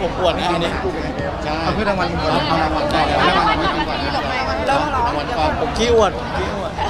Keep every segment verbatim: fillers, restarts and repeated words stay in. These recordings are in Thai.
ผมอวดนะอันนี้ใช่เอาเพื่อรางวัลเอารางวัลก่อนเอารางวัลก่อนรางวัลก่อนผมขี้อวดขี้อวด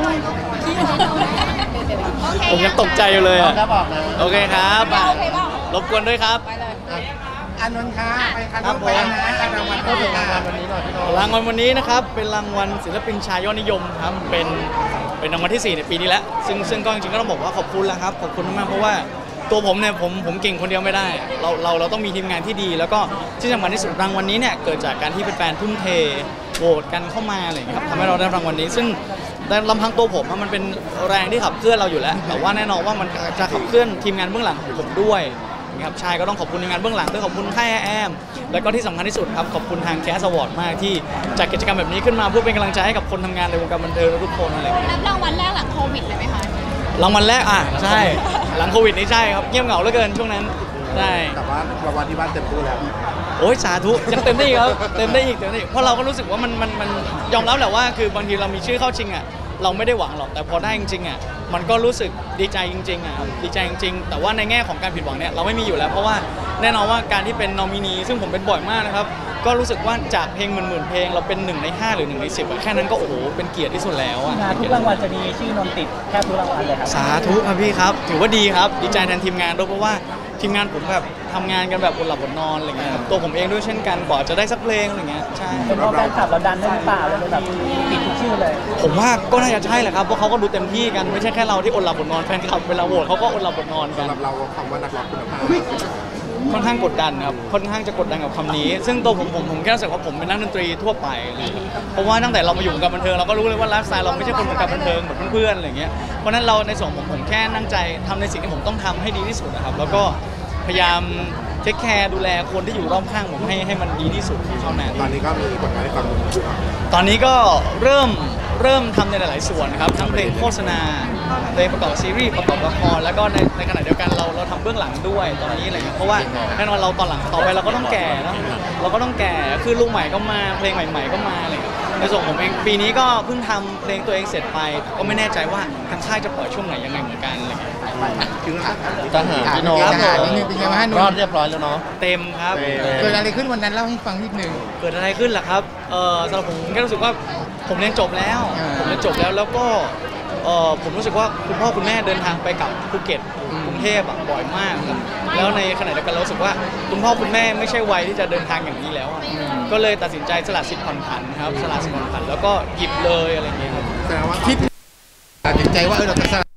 ผมยังตกใจอยู่เลยอ่ะโอเคครับรบกวนด้วยครับอานนท์ค่ะไปครับไปนะรางวัลก็เป็นรางวัลวันนี้หน่อยพี่น้องรางวัลวันนี้นะครับเป็นรางวัลศิลปินชายยอดนิยมครับเป็นเป็นรางวัลที่สี่ในปีนี้แล้วซึ่งซึ่งก็จริงๆก็ต้องบอกว่าขอบคุณแล้วครับขอบคุณมากเพราะว่าตัวผมเนี่ยผมผมเก่งคนเดียวไม่ได้เราเราเราต้องมีทีมงานที่ดีแล้วก็ที่สำคัญที่สุดรางวัลนี้เนี่ยเกิดจากการที่แฟนๆทุ่มเทโหวตกันเข้ามาอะไรอย่างเงี้ยครับทำให้เราได้รางวัลนี้ซึ่งแต่ลำพังตัวผมมันเป็นแรงที่ขับเคลื่อนเราอยู่แล้วแต่ว่าแน่นอนว่ามันจะขับเคลื่อนทีมงานเบื้องหลังของผมด้วยครับชายก็ต้องขอบคุณทีมงานเบื้องหลังด้วยขอบคุณค่ายแอมแล้วก็ที่สำคัญที่สุดครับขอบคุณทางแคสอวอร์ดมากที่จัดกิจกรรมแบบนี้ขึ้นมาเพื่อเป็นกำลังใจให้กับคนทำงานในวงการบันเทิงทุกคนอะไรอย่างเงี้ยรับรางวัลแรกหลังโควิดเลยไหมคะรางวัลแรกอ่ะใช่หลังโควิดนี่ใช่ครับเงียบเหงาเหลือเกินช่วงนั้นใช่แต่ว่ารางวัลที่บ้านเต็มตู้แล้วโอ้ยสาธุยังเต็มได้อีกครับเต็มได้อีกเต็มได้อีกเพราะเราก็รู้สึกว่ามันมันมันยอมรับแหละว่าคือบางทีเรามีชื่อเข้าชิงอ่ะเราไม่ได้หวังหรอกแต่พอได้จริงๆอ่ะมันก็รู้สึกดีใจจริงๆอ่ะดีใจจริงๆแต่ว่าในแง่ของการผิดหวังเนี่ยเราไม่มีอยู่แล้วเพราะว่าแน่นอนว่าการที่เป็นนอมินีซึ่งผมเป็นบ่อยมากนะครับก็รู้สึกว่าจากเพลงหมื่นๆเพลงเราเป็นหนึ่งในห้าหรือหนึ่งในสิบแค่นั้นก็โอ้โหเป็นเกียรติที่สุดแล้วอ่ะทุกรางวัลจะมีชื่อนนติดแค่ทุกรางวัลเลยครับสาธุครับพี่ครับถือว่าดีครับดีใจแทนทีมงานด้วยเพราะว่าทีมงานผมแบบทำงานกันแบบอดหลับอดนอนอะไรเงี้ยตัวผมเองด้วยเช่นกันกว่าจะได้สักเพลงอะไรเงี้ยใช่เป็นเพราะแฟนคลับเราดันได้หรือเปล่าเลยแบบติดทุกชื่อเลยผมว่าก็น่าจะใช่แหละครับเพราะเขาก็ดูเต็มที่กันไม่ใช่แค่เราที่อดหลับอดนอนแฟนคลับเวลาโหวตเขาก็อดหลับอดนอนกันสำหรับเราคำว่านักร้องคุณภาพค่อนข้างกดดันครับค่อนข้างจะกดดันกับคำนี้ซึ่งตัวผมผมผมแค่รู้สึกว่าผมเป็นนักดนตรีทั่วไปเพราะว่าตั้งแต่เรามาอยู่วงการบันเทิงเราก็รู้เลยว่าไลฟ์สไตล์เราไม่ใช่คนวงการบันเทิงเหมือนเพื่อนๆอะไรเงี้ยเพราะนั้นเราในส่วนของผมผมแค่ตั้งใจทำในสิ่งที่ผมต้องทำให้ดีที่สุดนะครับแล้วก็พยายามเทคแคร์ดูแลคนที่อยู่รอบข้างผมให้ให้มันดีที่สุดเท่านั้นตอนนี้ก็มีผลงานให้ฟังตอนนี้ก็เริ่มเริ่มทำในหลายๆส่วนครับทั้งเพลงโฆษณาเพลงประกอบซีรีส์ประกอบละครแล้วก็ในในขณะเดียวกันเราเราทำเบื้องหลังด้วยตอนนี้อะไรเงี้ยเพราะว่าแน่นอนเราตอนหลังต่อไปเราก็ต้องแก่แล้วเราก็ต้องแก่คือลูกใหม่ก็มาเพลงใหม่ๆก็มาอะไรเงี้ยในส่วนผมเองปีนี้ก็เพิ่งทำเพลงตัวเองเสร็จไปก็ไม่แน่ใจว่าทางค่ายจะปล่อยช่วงไหนยังไงเหมือนกันอะไรเงี้ยถึงทหารพี่น้องทหารนี่เป็นยังไงฮะรอดเรียบร้อยแล้วเนาะเต็มครับเกิดอะไรขึ้นวันนั้นเล่าให้ฟังนิดนึงเกิดอะไรขึ้นล่ะครับเออสำหรับผมแค่รู้สึกว่าผมเรียนจบแล้วผมเรียนจบแล้วแล้วก็เออผมรู้สึกว่าคุณพ่อคุณแม่เดินทางไปกับภูเก็ตกรุงเทพบ่อยมากครับแล้วในขณะเดียวกันเรารู้สึกว่าคุณพ่อคุณแม่ไม่ใช่วัยที่จะเดินทางอย่างนี้แล้วก็เลยตัดสินใจสละสิทธิ์ผ่อนผันครับสละสิทธิ์ผ่อนผันแล้วก็หยิบเลยอะไรอย่างเงี้ยครับแสดงว่าคิดตัดสินใจว่าเออเราจะสละ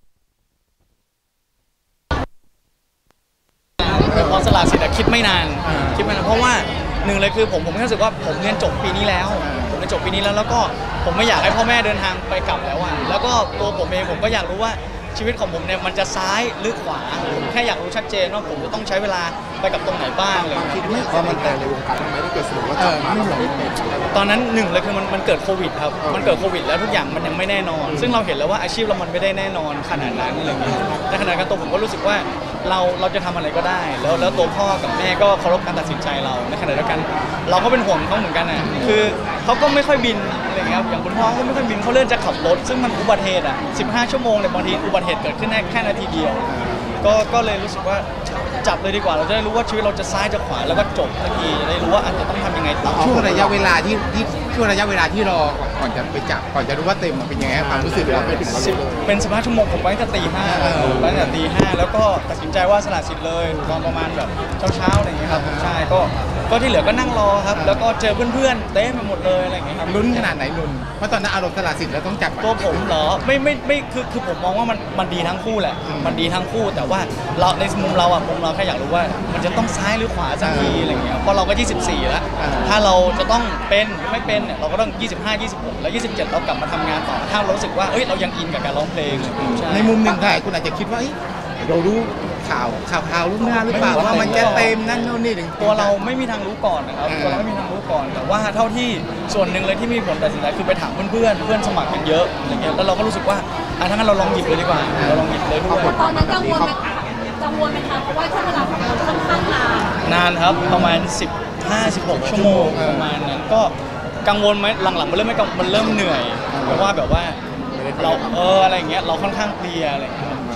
พอสละสิทธิ์คิดไม่นานคิดไม่นานเพราะว่าหนึ่งเลยคือผมผมแค่รู้สึกว่าผมเรียนจบปีนี้แล้วผมเรียนจบปีนี้แล้วแล้วก็ผมไม่อยากให้พ่อแม่เดินทางไปกลับแล้วอ่ะแล้วก็ตัวผมเองผมก็อยากรู้ว่าชีวิตของผมเนี่ยมันจะซ้ายหรือขวาผมแค่อยากรู้ชัดเจนว่าผมจะต้องใช้เวลาไปกับตรงไหนบ้างเลยคิดไม่ว่ามันแต่ในวงการทำไมได้เกิดสมมติว่าจับมาตอนนั้นหนึ่งเลยคือมันมันเกิดโควิดครับมันเกิดโควิดแล้วทุกอย่างมันยังไม่แน่นอนซึ่งเราเห็นแล้วว่าอาชีพเรามันไม่ได้แน่นอนขนาดนั้นอะไรอย่างเงี้ยแต่ขณะกันตัวผมก็รู้สึกว่าเราเราจะทำอะไรก็ได้แล้วแล้วตัวพ่อกับแม่ก็เคารพการตัดสินใจเราในขณะเดียวกันเราก็เป็นห่วงเขาเหมือนกันอ่ะคือเขาก็ไม่ค่อยบินอะไรอย่างเงี้ยอย่างคุณพ่อก็ไม่ค่อยบินเขาเลื่อนจะขับรถซึ่งมันอุบัติเหตุอ่ะสิบห้าชั่วโมงเนี่ยบางทีอุบัติเหตุเกิดขึ้นแค่แค่นาทีเดียวก็ก็เลยรู้สึกว่าจับเลยดีกว่าเราจะได้รู้ว่าชีวิตเราจะซ้ายจะขวาแล้วก็จบทันทีจะได้รู้ว่าอาจจะต้องทำยังไงต่อช่วงระยะเวลาที่ที่ช่วงระยะเวลาที่รอก่อนจะไปจับก่อนจะรู้ว่าเต็มมันเป็นยังไงความรู้สึกเราไปถึงเราเป็นสิบห้าชั่วโมงผมไปตั้งแต่ตีห้าไปตั้งแต่ตีห้าแล้วก็ตัดสินใจว่าสละสิทธิ์เลยตอนประมาณแบบเช้าๆอะไรอย่างเงี้ยครับใช่ก็ก็ที่เหลือก็นั่งรอครับแล้วก็เจอเพื่อนๆเต้ไปหมดเลยอะไรอย่างเงี้ยครับลุ้นขนาดไหนลุ้นเพราะตอนนั้นอารมณ์สละสิทธิ์แล้วต้องจับตัวผมเหรอไม่ไม่ไม่คือคือผมมองว่ามันมันดีทั้งคู่แหละมันดีทั้งคู่แต่ว่าเราในมุมเราอ่ะมุมเราแค่อยากรู้ว่ามันจะต้องซ้ายหรือขวาสักทีอะไรอย่างเงี้ยเพราะเราก็ยี่สิบสี่แล้วถ้าเราจะต้องเป็นหรือไม่เป็นเนี่ยเราก็ต้องยี่สิบห้า ยี่สิบหกแล้วยี่สิบเจ็ดเรากลับมาทำงานต่อถ้าเรารู้สึกว่าเอ้ยเรายังอินกับการร้องเพลงในมุมหนึ่งใครคุณอาจจะคิดว่าเรารู้ข่าวข่าวข่าวลูกหน้าหรือเปล่าว่ามันจะเต็มนั่นโน่นนี่ถึงตัวเราไม่มีทางรู้ก่อนนะครับตัวเราไม่มีทางรู้ก่อนแต่ว่าเท่าที่ส่วนหนึ่งเลยที่มีผลตัดสินใจคือไปถามเพื่อนๆเพื่อนสมัครกันเยอะอะไรเงี้ยแล้วเราก็รู้สึกว่าอ่ะถ้างั้นเราลองหยิบเลยดีกว่าเราลองหยิบเลยด้วยตอนนั้นกังวลไหมกังวลไหมคะเพราะว่าช่วงเวลาของเราค่อนข้างนานนานครับประมาณสิบห้า สิบหกชั่วโมงประมาณนั้นก็กังวลไหมหลังๆมันเริ่มไม่กังมันเริ่มเหนื่อยเพราะว่าแบบว่าเราเอออะไรอย่างเงี้ยเราค่อนข้างเพลียอะไรอย่างเงี้ย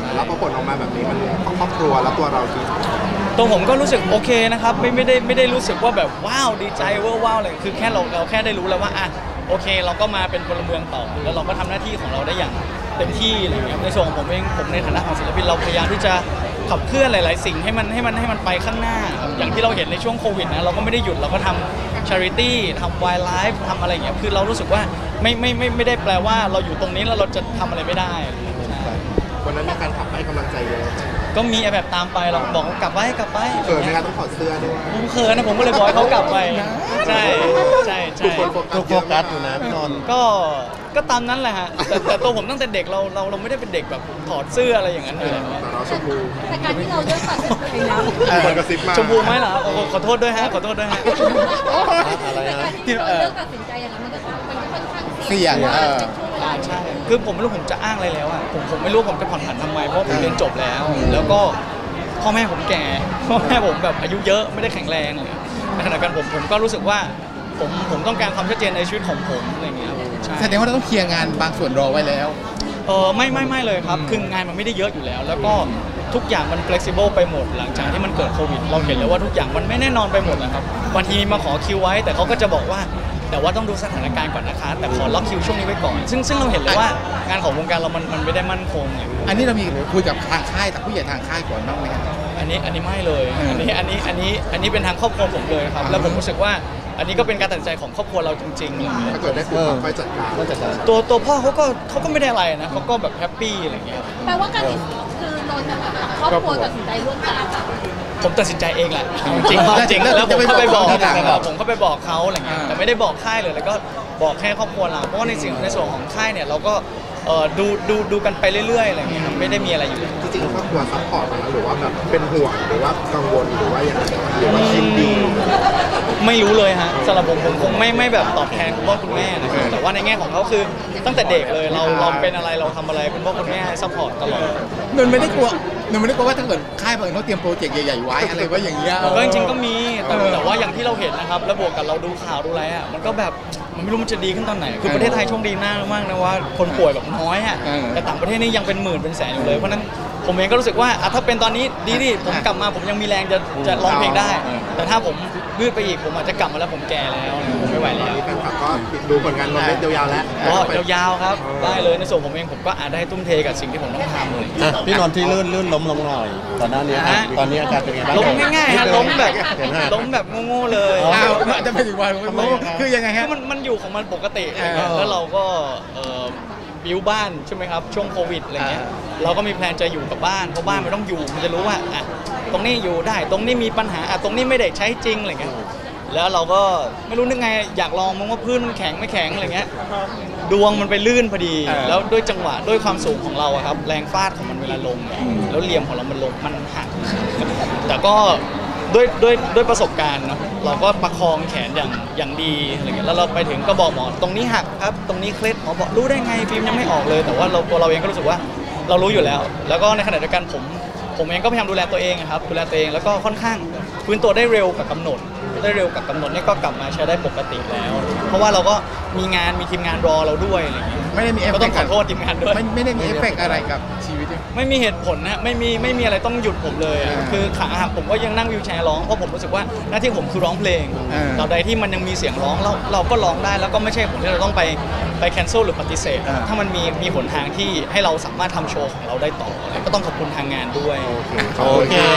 แล้วพอผลออกมาแบบนี้มันครอบครัวแล้วตัวเราคิดตัวผมก็รู้สึกโอเคนะครับไม่ไม่ได้ไม่ได้รู้สึกว่าแบบว้าวดีใจเว้อว้าวเลยคือแค่เราเราแค่ได้รู้แล้วว่าอ่ะโอเคเราก็มาเป็นพลเมืองต่อแล้วเราก็ทำหน้าที่ของเราได้อย่างเต็มที่อะไรอย่างเงี้ยในส่วนของผมเองผมในฐานะของศิลปินเราพยายามที่จะขับเคลื่อนหลาย ๆ สิ่งให้มันให้มันให้มันไปข้างหน้าอย่างที่เราเห็นในช่วงโควิดนะเราก็ไม่ได้หยุดเราก็ทำ charity ทำ wildlife ไลฟ์ทำอะไรอย่างเงี้ยคือเรารู้สึกว่าไม่ไม่ไม่ไม่ได้แปลว่าเราอยู่ตรงนี้แล้วเราจะทำอะไรไม่ได้ใช่วันนั้นมีการขับให้กำลังใจเยอะก็มีแบบตามไปเราบอกว่ากลับไปกลับไปเกิดในการต้องถอดเสื้อด้วยผมเขินนะผมก็เลยบอกให้เขากลับไปใช่ใช่ใช่ทุกคนโฟกัสอยู่นะพี่นนท์ก็ก็ตามนั้นแหละฮะแต่แต่ตัวผมตั้งแต่เด็กเราเราเราไม่ได้เป็นเด็กแบบถอดเสื้ออะไรอย่างนั้นเลยแต่เราชมพูแต่การที่เราเลือกตัดสินใจแล้วมีคนกระซิบมาชมพูไหมล่ะโอ้โหขอโทษด้วยฮะขอโทษด้วยฮะอะไรแต่นะการที่เราเลือกตัดสินใจอย่างนั้นมันก็มันก็ค่อนข้างเสี่ยงว่าเออเป็นช่วงเวลาใช่คือผมไม่รู้ผมจะอ้างอะไรแล้วอ่ะผมผมไม่รู้ผมจะผ่อนผันทำไมเพราะผมเรียนจบแล้ว แล้วก็พ่อแม่ผมแก่พ่อแม่ผมแบบอายุเยอะไม่ได้แข็งแรงเลยในขณะเดียวกันผมผมก็รู้สึกว่าผมผมต้องการความชัดเจนในชีวิตของผมอะไรอย่างเงี้ยครับใช่แสดงว่าเราต้องเคลียร์งานบางส่วนรอไว้แล้วเออไม่ไม่ไม่เลยครับคืองานมันไม่ได้เยอะอยู่แล้ว แล้วก็ทุกอย่างมัน flexible ไปหมดหลังจากที่มันเกิดโควิดเราเห็นเลยว่าทุกอย่างมันไม่แน่นอนไปหมดนะครับบางทีมาขอคิวไว้ แต่เขาก็จะบอกว่าแต่ว่าต้องดูสถานการณ์ก่อนนะคะ แต่ขอล็อกคิวช่วงนี้ไว้ก่อน ซึ่งซึ่งเราเห็นเลยว่างานของวงการเรามันมันไม่ได้มั่นคงไงอันนี้เรามีคุยกับทางค่ายกับผู้ใหญ่ทางค่ายก่อนบ้างไหมครับอันนี้อันนี้ไม่เลยอันนี้อันนี้อันนี้อันนี้เป็นทางครอบครัวผมเลยครับแล้วผมรู้สึกว่าอันนี้ก็เป็นการตัดสินใจของครอบครัวเราจริงๆอะไรอย่างเงี้ยถ้าเกิดได้คุยค่อยจัดการตัวตัวพ่อเขาก็เขาก็ไม่ได้อะไรนะเขาก็แบบแฮปปี้อะไรอย่างเงี้ยแปลว่าการที่คือนนท์กับครอบครัวตัดสินใจร่วมกันผมตัดสินใจเองแหละจริงแล้วจริงแล้วแล้วผมเข้าไปบอกจะไปบอกผมเข้าไปบอกเขาอะไรเงี้ยอ่าแต่ไม่ได้บอกค่ายเลยแล้วก็บอกแค่ครอบครัวเราเพราะว่าในสิ่งในส่วนของค่ายเนี่ยเราก็เอ่อดูดูดูกันไปเรื่อยๆอะไรเงี้ยครับไม่ได้มีอะไรอยู่จริงๆครอบครัวซัพพอร์ตนะหรือว่าแบบเป็นห่วงหรือว่ากังวลหรือว่าอย่างไรหรือว่าคิดดีไม่รู้เลยฮะสำหรับผมผมคงไม่ไม่แบบตอบแทนคุณพ่อคุณแม่นะครับแต่ว่าในแง่ของเขาคือตั้งแต่เด็กเลยเราเราเป็นอะไรเราทำอะไรคุณพ่อคุณแม่ซัพพอร์ตตลอดนนท์ไม่ได้กลัวนนท์ไม่ได้กลัวว่าถ้าเกิดค่ายบางเขาเตรียมโปรเจกต์ใหญ่ๆไว้อะไรไว้อย่างเงี้ยก็จริงๆก็มีแต่เออแต่ว่าอย่างที่เราเห็นนะครับแล้วบวกกับเราดูข่าวดูอะไรอ่ะมันก็แบบมันไม่รู้มันจะดีขึ้นตอนไหนคือประเทศไทยโชคดีมากมากนะว่าคนป่วยแบบน้อยอ่ะเออแต่ต่างประเทศนี่ยังเป็นหมื่นเป็นแสนอยู่เลยเพราะฉะนั้นผมเองก็รู้สึกว่าอ่ะถ้าเป็นตอนนี้ดีดิผมกลับมาผมยังมีแรงจะจะร้องเพลงได้ แต่ถ้าผมยืดไปอีกผมอาจจะกลับมาแล้วผมแก่แล้วผมไม่ไหวแล้วแฟนคลับก็ดูผลงานนนท์ได้ยาวๆแล้วก็ยาวๆครับได้เลยในส่วนผมเองผมก็อาจได้ทุ่มเทกับสิ่งที่ผมต้องทำเลยอ่ะพี่นนท์ที่ลื่นลื่นล้มลงหน่อยตอนหน้านี้ฮะตอนนี้อาการเป็นไงบ้างล้มง่ายๆฮะล้มแบบเห็นฮะล้มแบบโง่ๆเลยอ้าวจะไปถึงวันคือยังไงคืฮะอมันมันอยู่ของมันปกติเออแล้วเราก็เอ่อบิวบ้านใช่ไหมครับช่วงโควิดอะไรเงี้ยอ่เราก็มีแพลนจะอยู่กับบ้านเพราะบ้านมันต้องอยู่มันจะรู้ว่าอ่ะตรงนี้อยู่ได้ตรงนี้มีปัญหาอ่ะตรงนี้ไม่ได้ใช้จริงอะไรเงี้ยแล้วเราก็ไม่รู้นึกไงอยากลองมั้งว่าพื้นมันแข็งไม่แข็งอะไรเงี้ยดวงมันไปลื่นพอดีเออแล้วด้วยจังหวะด้วยความสูงของเราอะครับแรงฟาดของมันเวลาลงเนี่ยแล้วเหลี่ยมของเรามันลงมันหัก แต่ก็ด้วยด้วยด้วยประสบการณ์เนอะเราก็ประคองแขนอย่างอย่างดีอะไรเงี้ยแล้วเราไปถึงก็บอกหมอตรงนี้หักครับตรงนี้เคล็ดหมอบอกรู้ได้ไงฟิล์มยังไม่ออกเลย แต่ว่าเราตัวเราเองก็รู้สึกว่าเรารู้อยู่แล้ว แล้วก็ในขณะเดียวกันผมผมเองก็พยายามดูแลตัวเองอะครับดูแลตัวเองแล้วก็ค่อนข้างฟื้นตัวได้เร็วกับกำหนด ได้เร็วกับกำหนดเนี่ยก็กลับมาใช้ได้ปกติแล้ว เพราะว่าเราก็มีงานมีทีมงานรอเราด้วยอะไรเงี้ยไม่ได้มีเอฟก็เฟต้องกต์ขอโทษทีมงานด้วยไม่ไม่ได้มีเอฟเฟกต์อะไรกับชีวิตด้วยไม่มีเหตุผลนะไม่มีไม่มีอะไรต้องหยุดผมเลยอะอ่าคือขาหักผมก็ยังนั่งวิวแชร์ร้องเพราะผมรู้สึกว่าหน้าที่ผมคือร้องเพลงอ่าตราบใดที่มันยังมีเสียงร้องเราเราก็ร้องได้แล้วก็ไม่ใช่ผมที่เราต้องไปไปแคนเซิลหรือปฏิเสธอ่าถ้ามันมีมีหนทางที่ให้เราสามารถทำโชว์ของเราได้ต่ออะไรก็ต้องขอบคุณทางงานด้วยขอบคุณครับ